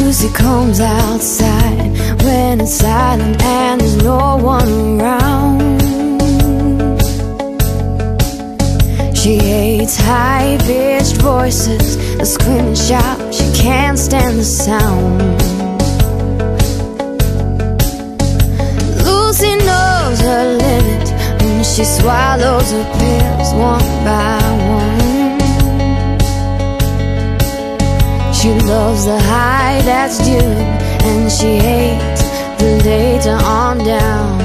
Lucy comes outside when it's silent and there's no one around. She hates high-pitched voices that scream and shout. She can't stand the sound. Lucy knows her limit when she swallows her pills one by one. She loves the high that's due, and she hates the later on down.